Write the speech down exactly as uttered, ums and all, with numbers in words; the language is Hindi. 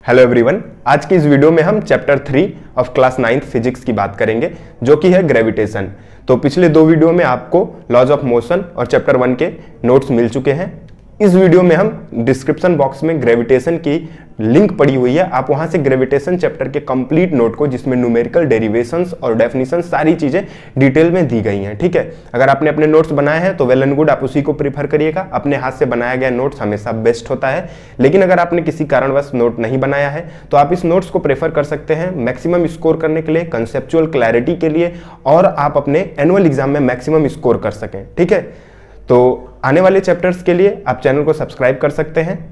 हेलो एवरीवन, आज की इस वीडियो में हम chapter three of class ninth physics की बात करेंगे जो कि है ग्रेविटेशन। तो पिछले दो वीडियो में आपको लॉज ऑफ मोशन और चैप्टर वन के नोट्स मिल चुके हैं। इस वीडियो में हम डिस्क्रिप्शन बॉक्स में ग्रेविटेशन की लिंक पड़ी हुई है, आप वहां से ग्रेविटेशन चैप्टर के कंप्लीट नोट को, जिसमें न्यूमेरिकल डेरिवेशंस और डेफिनेशन सारी चीजें डिटेल में दी गई हैं। ठीक है, अगर आपने अपने नोट्स बनाए हैं तो वेल एंड गुड, आप उसी को प्रीफर करिएगा। अपने हाथ से बनाया गया नोट्स हमेशा बेस्ट होता है। लेकिन अगर आपने किसी कारणवश नोट नहीं बनाया है तो आप इस नोट्स को प्रेफर कर सकते हैं मैक्सिमम स्कोर करने के लिए, कंसेप्चुअल क्लैरिटी के लिए, और आप अपने एनुअल एग्जाम में मैक्सिमम स्कोर कर सकें। ठीक है, तो आने वाले चैप्टर्स के लिए आप चैनल को सब्सक्राइब कर सकते हैं।